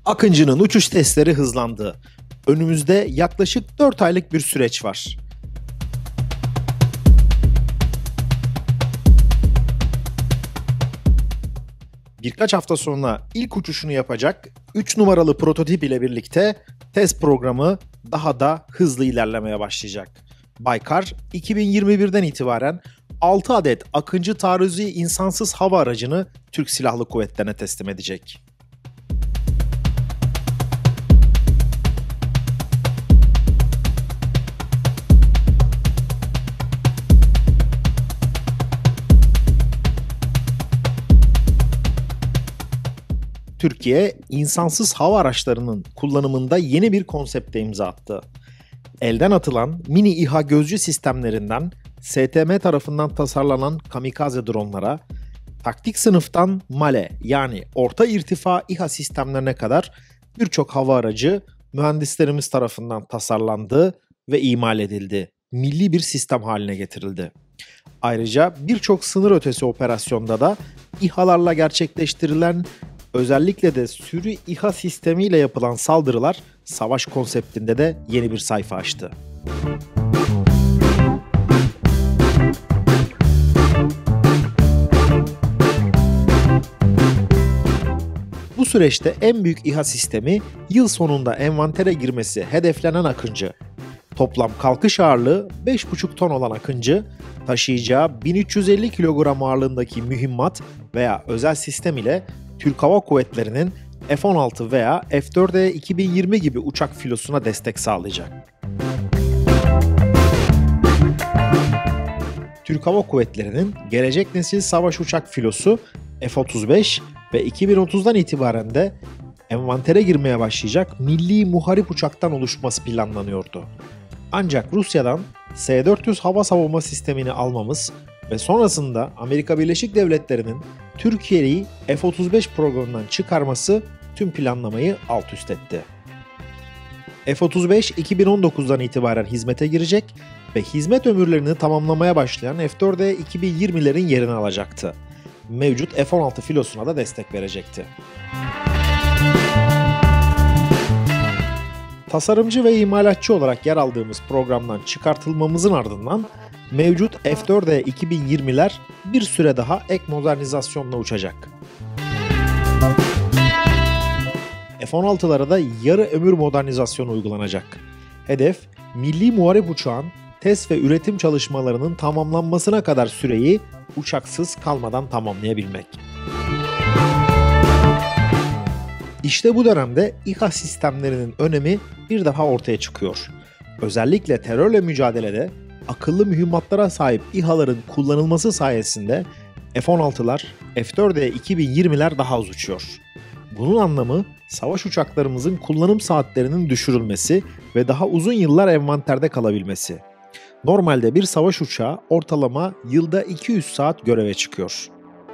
Akıncı'nın uçuş testleri hızlandı. Önümüzde yaklaşık 4 aylık bir süreç var. Birkaç hafta sonra ilk uçuşunu yapacak 3 numaralı prototip ile birlikte test programı daha da hızlı ilerlemeye başlayacak. Baykar 2021'den itibaren 6 adet Akıncı taarruzi insansız hava aracını Türk Silahlı Kuvvetleri'ne teslim edecek. Türkiye, insansız hava araçlarının kullanımında yeni bir konsepte imza attı. Elden atılan mini İHA gözcü sistemlerinden STM tarafından tasarlanan kamikaze dronlara, taktik sınıftan MALE yani orta irtifa İHA sistemlerine kadar birçok hava aracı mühendislerimiz tarafından tasarlandı ve imal edildi. Milli bir sistem haline getirildi. Ayrıca birçok sınır ötesi operasyonda da İHA'larla gerçekleştirilen, özellikle de sürü İHA sistemiyle yapılan saldırılar savaş konseptinde de yeni bir sayfa açtı. Bu süreçte en büyük İHA sistemi yıl sonunda envantere girmesi hedeflenen Akıncı. Toplam kalkış ağırlığı 5,5 ton olan Akıncı, taşıyacağı 1350 kilogram ağırlığındaki mühimmat veya özel sistem ile Türk Hava Kuvvetleri'nin F-16 veya F-4E 2020 gibi uçak filosuna destek sağlayacak. Türk Hava Kuvvetleri'nin gelecek nesil savaş uçak filosu F-35 ve 2030'dan itibaren de envantere girmeye başlayacak milli muharip uçaktan oluşması planlanıyordu. Ancak Rusya'dan S-400 hava savunma sistemini almamız ve sonrasında Amerika Birleşik Devletleri'nin Türkiye'yi F-35 programından çıkarması tüm planlamayı alt üst etti. F-35 2019'dan itibaren hizmete girecek ve hizmet ömürlerini tamamlamaya başlayan F-4E 2020'lerin yerini alacaktı. Mevcut F-16 filosuna da destek verecekti. Tasarımcı ve imalatçı olarak yer aldığımız programdan çıkartılmamızın ardından mevcut F-4E 2020'ler bir süre daha ek modernizasyonla uçacak. F-16'lara da yarı ömür modernizasyonu uygulanacak. Hedef, milli muharip uçağın test ve üretim çalışmalarının tamamlanmasına kadar süreyi uçaksız kalmadan tamamlayabilmek. İşte bu dönemde İHA sistemlerinin önemi bir daha ortaya çıkıyor. Özellikle terörle mücadelede akıllı mühimmatlara sahip İHA'ların kullanılması sayesinde F-16'lar, F-4E 2020'ler daha az uçuyor. Bunun anlamı savaş uçaklarımızın kullanım saatlerinin düşürülmesi ve daha uzun yıllar envanterde kalabilmesi. Normalde bir savaş uçağı ortalama yılda 200 saat göreve çıkıyor.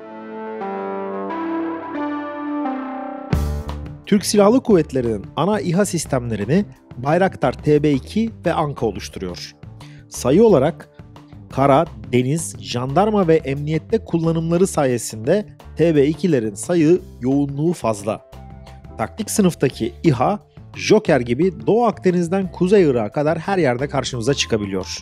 Türk Silahlı Kuvvetleri'nin ana İHA sistemlerini Bayraktar TB2 ve Anka oluşturuyor. Sayı olarak kara, deniz, jandarma ve emniyette kullanımları sayesinde TB2'lerin sayı yoğunluğu fazla. Taktik sınıftaki İHA, Joker gibi Doğu Akdeniz'den Kuzey Irak'a kadar her yerde karşımıza çıkabiliyor.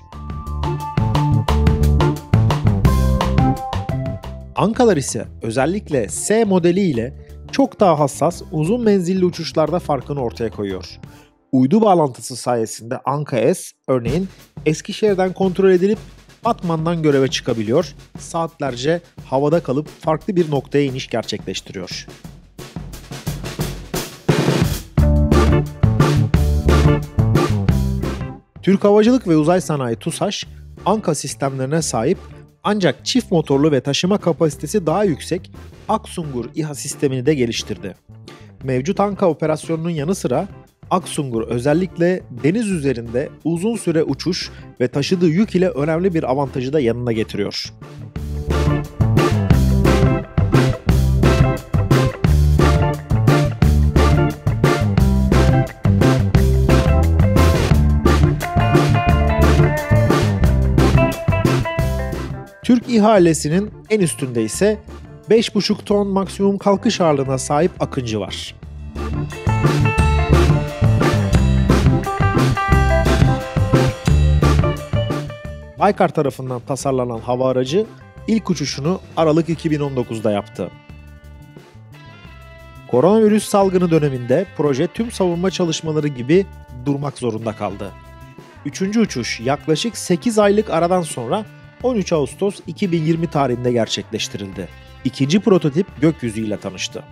Ankalar ise özellikle S modeli ile çok daha hassas, uzun menzilli uçuşlarda farkını ortaya koyuyor. Uydu bağlantısı sayesinde Anka S, örneğin Eskişehir'den kontrol edilip Batman'dan göreve çıkabiliyor, saatlerce havada kalıp farklı bir noktaya iniş gerçekleştiriyor. Türk Havacılık ve Uzay Sanayi TUSAŞ, Anka sistemlerine sahip ancak çift motorlu ve taşıma kapasitesi daha yüksek Aksungur İHA sistemini de geliştirdi. Mevcut Anka operasyonunun yanı sıra Aksungur özellikle deniz üzerinde uzun süre uçuş ve taşıdığı yük ile önemli bir avantajı da yanına getiriyor. Türk İHA ailesinin en üstünde ise 5,5 ton maksimum kalkış ağırlığına sahip Akıncı var. Baykar tarafından tasarlanan hava aracı ilk uçuşunu Aralık 2019'da yaptı. Koronavirüs salgını döneminde proje tüm savunma çalışmaları gibi durmak zorunda kaldı. Üçüncü uçuş yaklaşık 8 aylık aradan sonra 13 Ağustos 2020 tarihinde gerçekleştirildi. İkinci prototip gökyüzüyle tanıştı.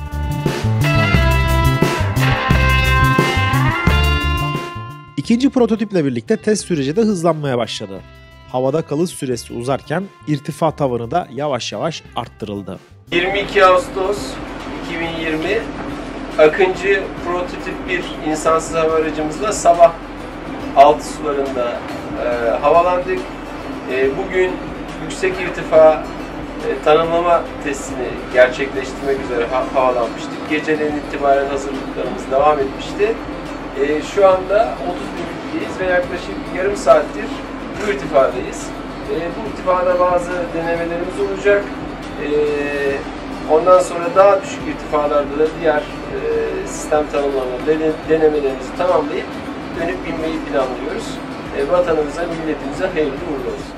İkinci prototiple birlikte test süreci de hızlanmaya başladı. Havada kalış süresi uzarken irtifa tavanı da yavaş yavaş arttırıldı. 22 Ağustos 2020 Akıncı prototip bir insansız hava aracımızla sabah 6 sularında havalandık. Bugün yüksek irtifa tanımlama testini gerçekleştirmek üzere havalanmıştık. Geceden itibaren hazırlıklarımız devam etmişti. Şu anda 30 binlikteyiz ve yaklaşık yarım saattir bu irtifadayız. Bu irtifada bazı denemelerimiz olacak. Ondan sonra daha düşük irtifalarda da diğer sistem tanımlama denemelerimizi tamamlayıp dönüp binmeyi planlıyoruz. Vatanımıza, milletimize hayırlı uğurlu olsun.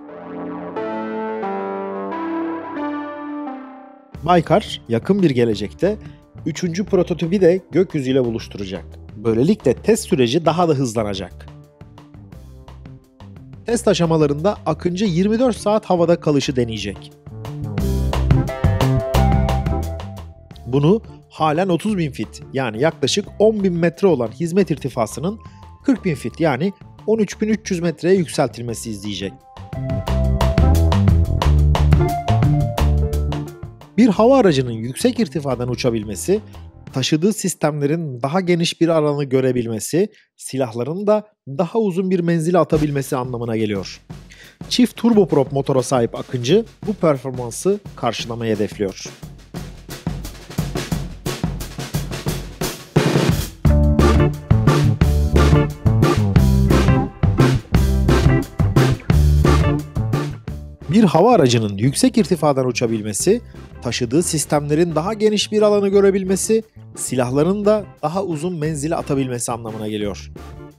Baykar yakın bir gelecekte 3. prototipi de gökyüzüyle buluşturacak. Böylelikle test süreci daha da hızlanacak. Test aşamalarında Akıncı 24 saat havada kalışı deneyecek. Bunu halen 30.000 fit yani yaklaşık 10.000 metre olan hizmet irtifasının 40.000 fit yani 13.300 metreye yükseltilmesi izleyecek. Bir hava aracının yüksek irtifadan uçabilmesi, taşıdığı sistemlerin daha geniş bir alanı görebilmesi, silahların da daha uzun bir menzile atabilmesi anlamına geliyor. Çift turboprop motora sahip Akıncı bu performansı karşılamayı hedefliyor. Bir hava aracının yüksek irtifadan uçabilmesi, taşıdığı sistemlerin daha geniş bir alanı görebilmesi, silahların da daha uzun menzile atabilmesi anlamına geliyor.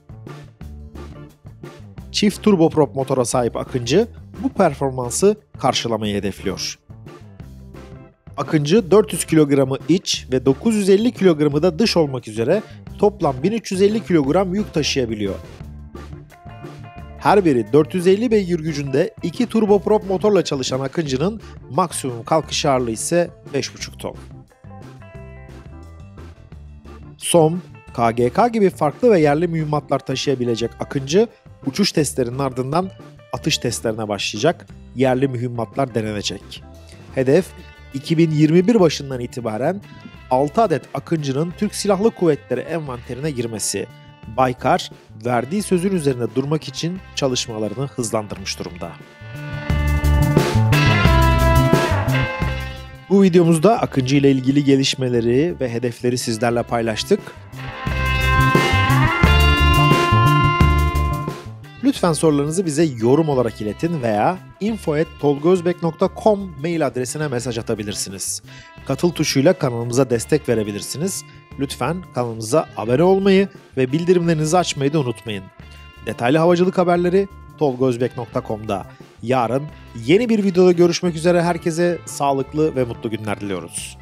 Çift turboprop motora sahip Akıncı bu performansı karşılamayı hedefliyor. Akıncı 400 kilogramı iç ve 950 kilogramı da dış olmak üzere toplam 1350 kilogram yük taşıyabiliyor. Her biri 450 beygir gücünde 2 turboprop motorla çalışan Akıncı'nın maksimum kalkış ağırlığı ise 5,5 ton. SOM, KGK gibi farklı ve yerli mühimmatlar taşıyabilecek Akıncı, uçuş testlerinin ardından atış testlerine başlayacak, yerli mühimmatlar denenecek. Hedef, 2021 başından itibaren 6 adet Akıncı'nın Türk Silahlı Kuvvetleri envanterine girmesi. Baykar, verdiği sözün üzerinde durmak için çalışmalarını hızlandırmış durumda. Bu videomuzda Akıncı ile ilgili gelişmeleri ve hedefleri sizlerle paylaştık. Lütfen sorularınızı bize yorum olarak iletin veya info@tolgozbek.com mail adresine mesaj atabilirsiniz. Katıl tuşuyla kanalımıza destek verebilirsiniz. Lütfen kanalımıza abone olmayı ve bildirimlerinizi açmayı da unutmayın. Detaylı havacılık haberleri tolgozbek.com'da. Yarın yeni bir videoda görüşmek üzere, herkese sağlıklı ve mutlu günler diliyoruz.